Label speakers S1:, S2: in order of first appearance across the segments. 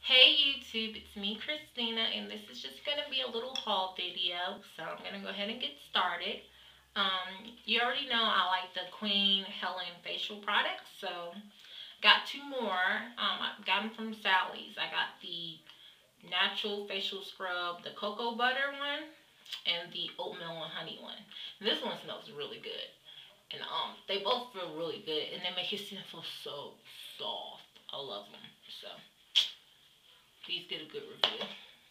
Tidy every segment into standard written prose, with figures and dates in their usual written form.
S1: Hey YouTube, it's me Christina, and this is just going to be a little haul video, so I'm going to go ahead and get started. You already know I like the Queen Helen facial products, so got two more. I got them from Sally's. I got the natural facial scrub, the cocoa butter one, and the oatmeal and honey one. And this one smells really good, and they both feel really good, and they make your skin feel so soft. I love them, so please get a good review.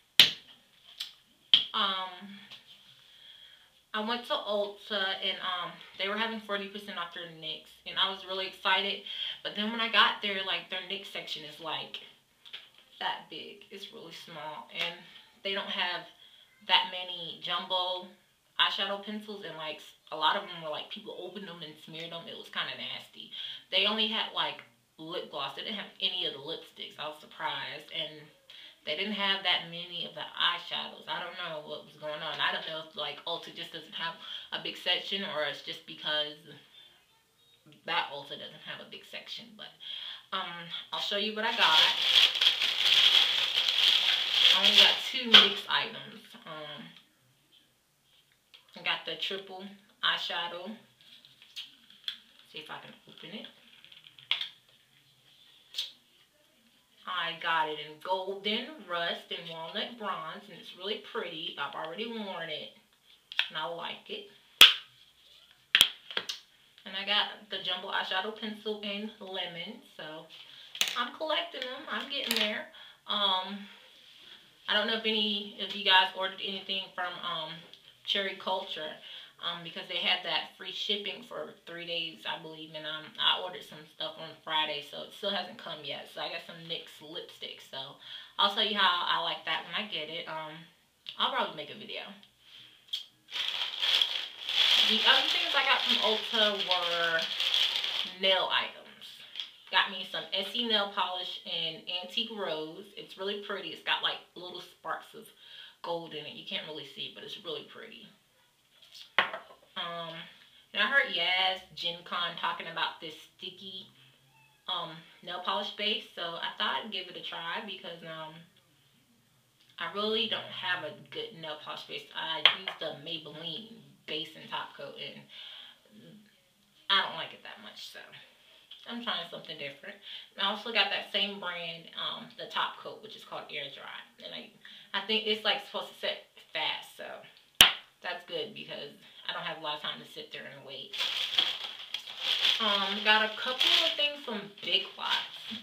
S1: I went to Ulta and they were having 40% off their NYX, and I was really excited. But then when I got there, like their NYX section is like that big. It's really small, and they don't have that many jumbo eyeshadow pencils, and like a lot of them were like people opened them and smeared them. It was kind of nasty. They only had like lip gloss. They didn't have any of the lipsticks. I was surprised, and they didn't have that many of the eyeshadows. I don't know what was going on. I don't know if like Ulta just doesn't have a big section, or it's just because that Ulta doesn't have a big section. But I'll show you what I got. I only got two NYX items. I got the triple eyeshadow. See if I can open it. I got it in golden, rust, and walnut bronze, and it's really pretty. I've already worn it, and I like it. And I got the jumbo eyeshadow pencil in lemon, so I'm collecting them. I'm getting there. I don't know if any of you guys ordered anything from Cherry Culture, because they had that free shipping for 3 days, I believe, and I ordered some stuff on Friday, so it still hasn't come yet. So I got some NYX lipstick, so I'll tell you how I like that when I get it. I'll probably make a video. The other things I got from Ulta were nail items. Got me some Essie nail polish in Antique Rose. It's really pretty. It's got like little sparks of gold in it. You can't really see it, but it's really pretty. And I heard Yaz Gen Con talking about this sticky nail polish base, so I thought I'd give it a try because I really don't have a good nail polish base. I use the Maybelline base and top coat, and I don't like it that much, so I'm trying something different. And I also got that same brand, the top coat, which is called Air Dry, and I think it's like supposed to set fast, so that's good because I don't have a lot of time to sit there and wait. Got a couple of things from Big Lots.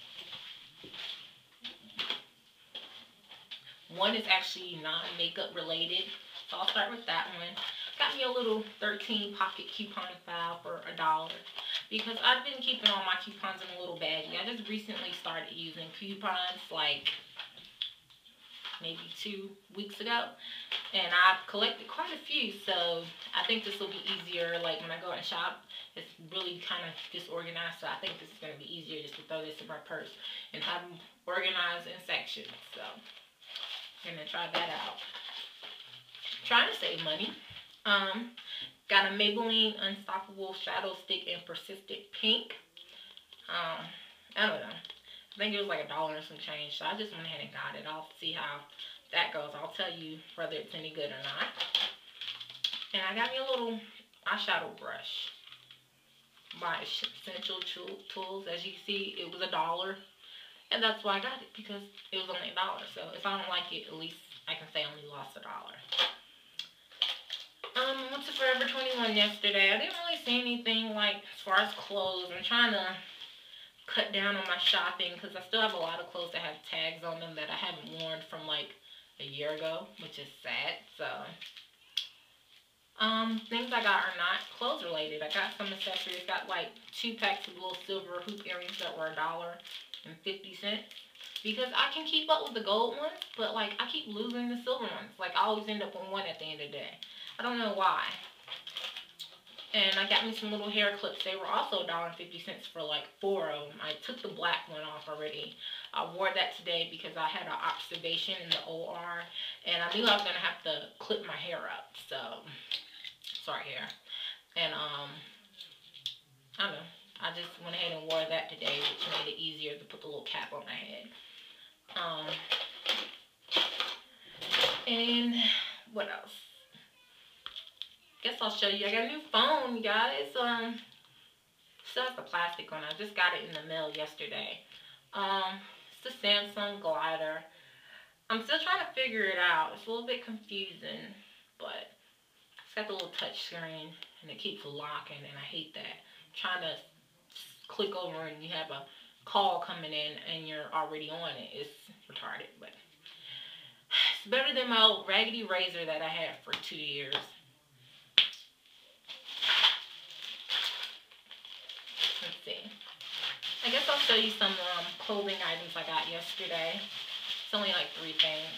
S1: One is actually non-makeup related, so I'll start with that one. Got me a little 13 pocket coupon file for $1 because I've been keeping all my coupons in a little baggie. I just recently started using coupons like maybe 2 weeks ago, and I've collected quite a few, so I think this will be easier. Like when I go out and shop, it's really kind of disorganized, so I think this is going to be easier just to throw this in my purse and have them organized in sections. So I'm going to try that out. Trying to save money. Got a Maybelline Unstoppable Shadow Stick in Persistent Pink. I don't know. I think it was like $1 and some change, so I just went ahead and got it. I'll see how that goes. I'll tell you whether it's any good or not. And I got me a little eyeshadow brush by Essential Tools. As you see, it was $1, and that's why I got it, because it was only $1. So if I don't like it, at least I can say I only lost $1. Went to Forever 21 yesterday. I didn't really see anything like as far as clothes. I'm trying to cut down on my shopping because I still have a lot of clothes that have tags on them that I haven't worn from like a year ago, which is sad. So things I got are not clothes related. I got some accessories. Got like 2 packs of little silver hoop earrings that were $1.50 because I can keep up with the gold ones, but like I keep losing the silver ones. Like I always end up with one at the end of the day. I don't know why. And I got me some little hair clips. They were also $1.50 for like 4 of them. I took the black one off already. I wore that today because I had an observation in the OR, and I knew I was going to have to clip my hair up. So, sorry hair. And I don't know. I just went ahead and wore that today, which made it easier to put the little cap on my head. what else? Guess I'll show you. I got a new phone, you guys. Still has the plastic on. I just got it in the mail yesterday. It's the Samsung Glider. I'm still trying to figure it out. It's a little bit confusing, but it's got the little touch screen and it keeps locking, and I hate that. Trying to click over and you have a call coming in and you're already on it. It's retarded, but it's better than my old raggedy razor that I had for 2 years. Let's see. I guess I'll show you some clothing items I got yesterday. It's only like 3 things.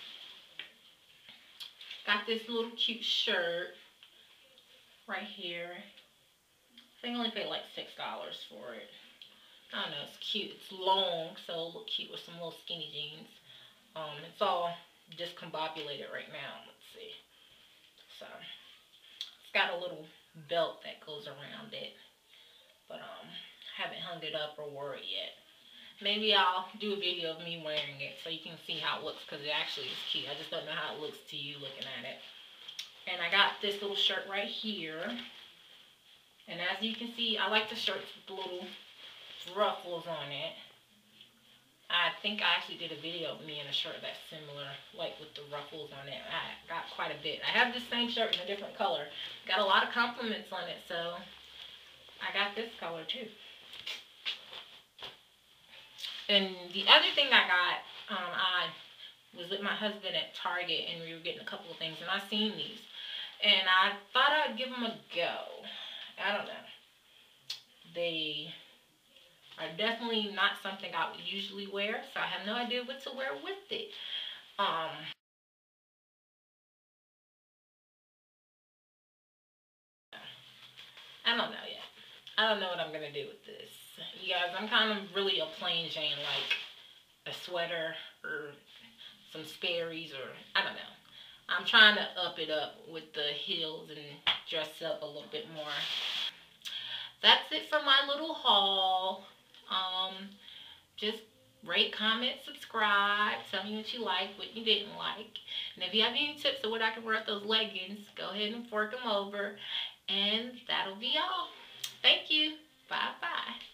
S1: Got this little cute shirt right here. I think I only paid like $6 for it. I don't know, it's cute. It's long, so it'll look cute with some little skinny jeans. It's all discombobulated right now. Let's see. So, it's got a little belt that goes around it. But, haven't hung it up or wore it yet. Maybe I'll do a video of me wearing it so you can see how it looks, because it actually is cute. I just don't know how it looks to you looking at it. And I got this little shirt right here. And as you can see, I like the shirts with the little ruffles on it. I think I actually did a video of me in a shirt that's similar, like with the ruffles on it. I got quite a bit. I have this same shirt in a different color. Got a lot of compliments on it, so I got this color too. And the other thing I got, I was with my husband at Target and we were getting a couple of things, and I seen these. And I thought I'd give them a go. I don't know. They are definitely not something I would usually wear, so I have no idea what to wear with it. I don't know yet. I don't know what I'm going to do with this. You guys, I'm kind of really a plain Jane, like a sweater or some Sperry's, or I don't know. I'm trying to up it up with the heels and dress up a little bit more. That's it for my little haul. Just rate, comment, subscribe. Tell me what you like, what you didn't like. And if you have any tips of what I can wear with those leggings, go ahead and fork them over. And that'll be all. Thank you. Bye-bye.